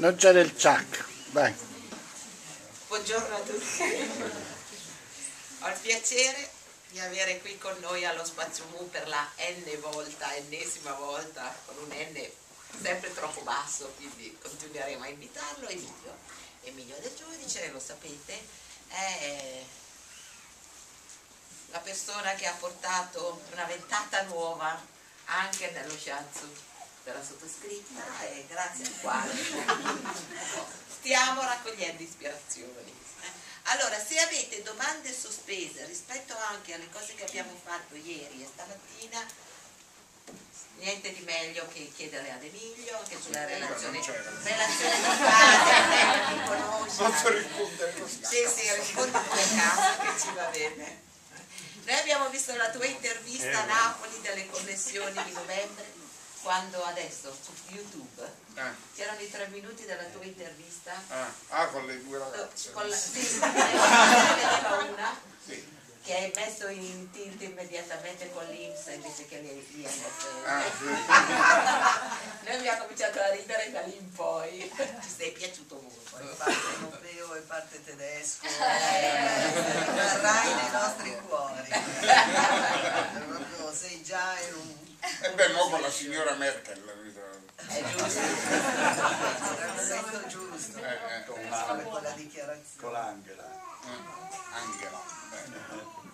Non c'era il Chuck, vai. Buongiorno a tutti. Ho il piacere di avere qui con noi allo Spazio Mu per la ennesima volta, con un N sempre troppo basso, quindi continueremo a invitarlo. Emilio Del Giudice, lo sapete, è la persona che ha portato una ventata nuova anche nello shiatsu della sottoscritta e grazie al quale stiamo raccogliendo ispirazioni. Allora, se avete domande sospese rispetto anche alle cose che abbiamo fatto ieri e stamattina, niente di meglio che chiedere ad Emilio anche sulla relazione di base, che conosce. Posso rispondere così? Sì, rispondi pure a casa che ci va bene. Noi abbiamo visto la tua intervista a Napoli delle connessioni di novembre, quando adesso su YouTube c'erano i 3 minuti della tua intervista. Con le due ragazze. Sì, vedeva una che hai messo in tilt immediatamente con l'INPS invece che l'INF. Noi abbiamo cominciato a ridere da lì in poi. Ci sei piaciuto molto. Parte europeo e parte tedesco, rimarrai nei nostri cuori. Proprio sei già in un... E beh, mo con la signora Merkel. È giusto. È il momento giusto. Con Con la dichiarazione. Con l'Angela. Angela.